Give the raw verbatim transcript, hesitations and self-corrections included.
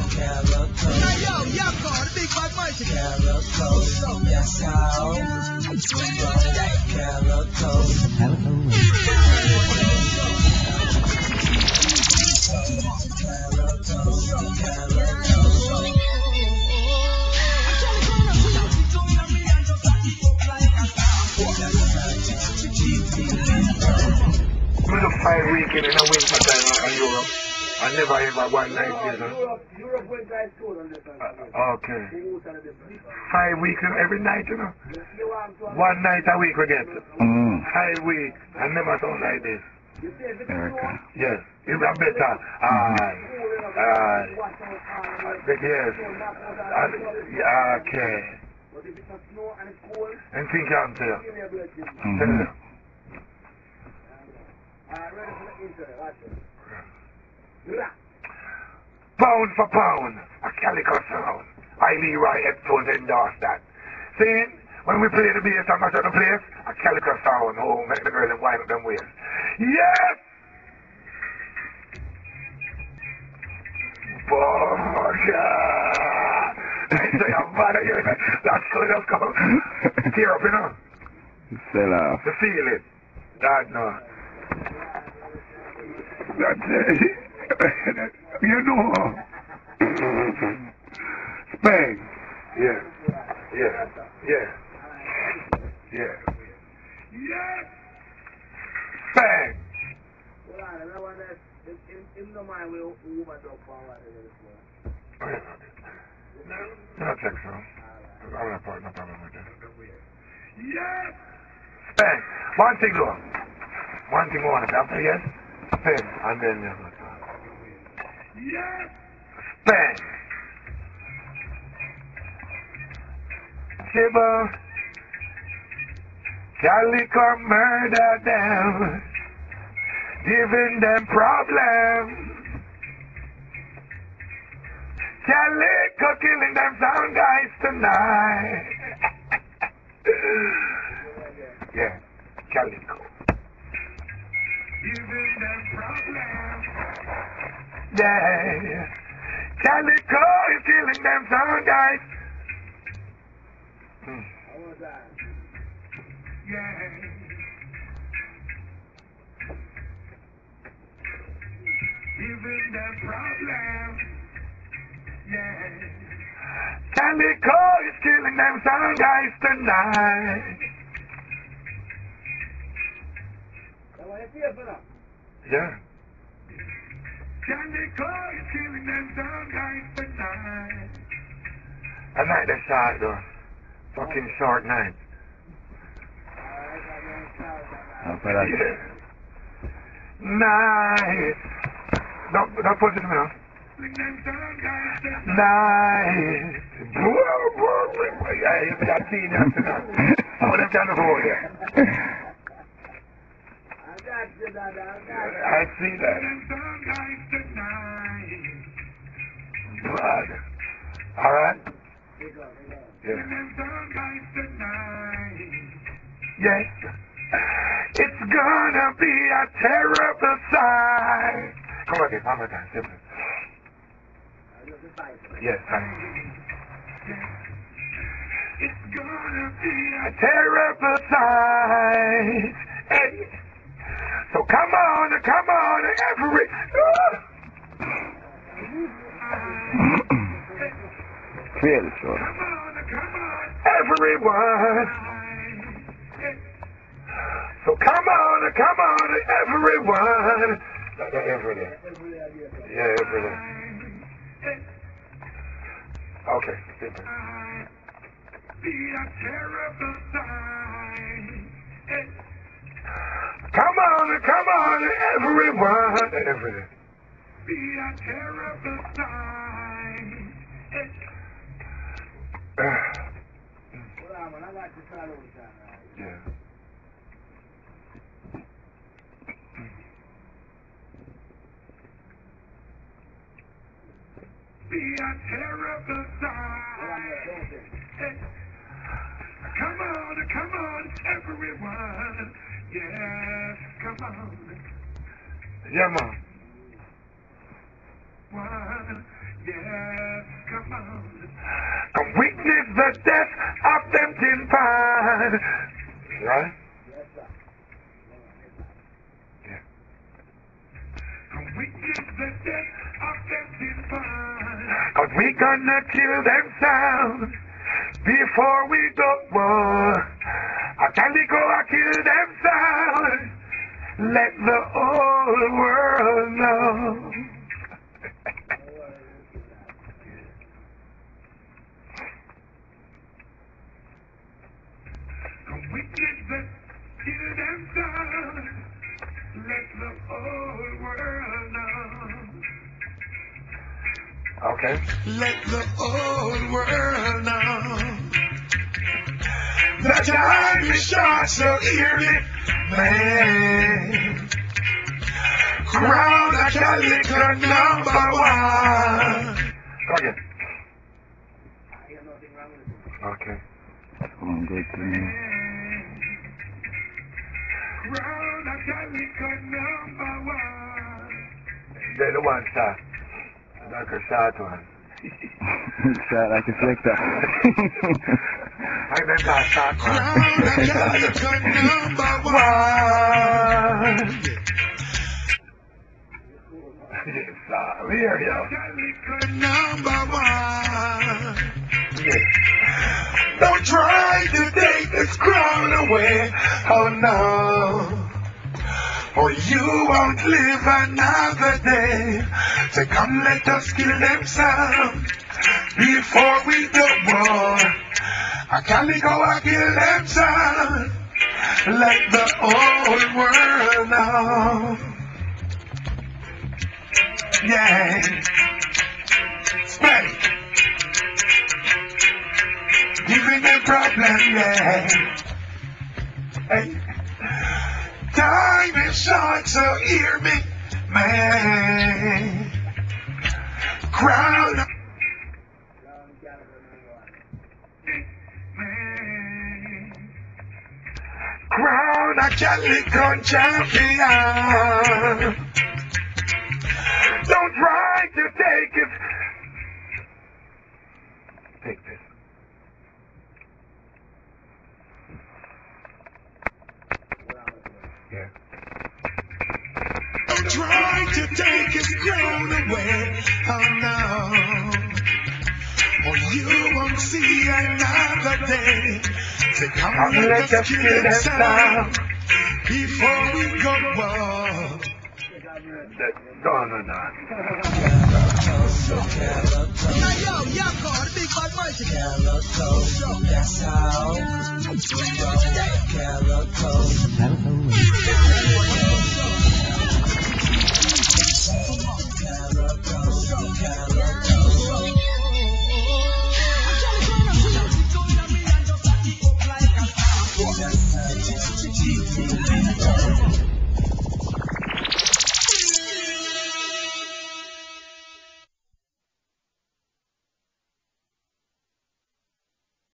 Calico. Hey yo, Yako, the big bad mighty. Calico, that's how we roll. Calico. Calico. I'm in a five weekend in a winter time in Europe. I never ever one night here. No? Europe went guys cold on this one. Uh, okay. Five weekends every night, you know. One night a week we get. Mm. Five weeks. I never sound like this. Erica. Yes. It's a better. Aye. Aye. Yes. Uh, okay. And think I'm there. Mm-hmm. Pound for pound, a Calico sound. I Leroy Heptones endorse that. See, when we play the bass and mash up the place, a Calico sound. Oh, make the girl and wind up them waist. Yes! Boja! I say I'm mad at you. That's good, that's good. Tear up, you know? Sell off. To feel it. That no. That's it. You know. Spain. Yeah. Yeah. Yeah. Yeah. Yes! Bang! No, no, check so. I'm not part, no problem with that. Yes! Bang! One thing go. One thing on it. After yes, bang. And then you go. Yes! Bang! Sibbles. Calico murder them. Giving them problems. Calico killing them sound guys tonight. Yeah, Calico. Giving them problems. Yeah. Calico is killing them sound guys. Hmm. Yeah. Giving them problems. Yeah. Calico is killing them sound guys tonight. Yeah. Calico is killing them sound guys tonight. A night that's short though. Fucking short night. Yeah. Nice. Don't, don't put it in now. Nice. Yeah, you got seen that tonight. I want them down the road here. I see that. Blood. Alright? Yeah. Yes. It's gonna be a terrible sight. Come on, one more time. Simple. Yes, honey. It's gonna be a terrible sight. Hey. So come on, come on, every... Fairly short. Come on, come on, everyone. So come on, come on, everyone. Every day. Yeah, every day. Okay, simple. Be a terrible sign. Come on, come on, everyone. Every day. Be a terrible sign. Yeah. Be a terrible sign. Come on, come on, everyone. Yes, come on. Yeah, man. One, yeah. Witness the death of them tin pan. Right? Yeah. Witness the death of them tin pan. Cause we gonna kill them sound before we go war. A Calico I kill them sound. Let the whole world know. We get the kill them down. Let the whole world know. Okay. Let the whole world know that time is short, so hear me, man. Crown a Calico number one. Go again. Okay. I'm good to me. Crown a Calico number one. They're the one shot. Like a shot one. Shot like a selector. I remember that shot one. Crown a Calico number one. Yes, uh, we hear you. Calico number one. Yes. Don't try to take this crown away, oh no. Or you won't live another day. So come let us kill them sound before we go war. A Calico I kill them sound. Let the whole world know. Yeah. Spade. Giving them problem, yeah. Hey. Time is short, so hear me, man. Crown man. Crown a Calico champion. Don't try to take it. Take this. Yeah. Don't try to take his crown away, oh no. Or you won't see another day. So come and let us kill them sound before we go war. Done or not. Yo, young God, big bad mighty Calico, that's how we roll. Calico,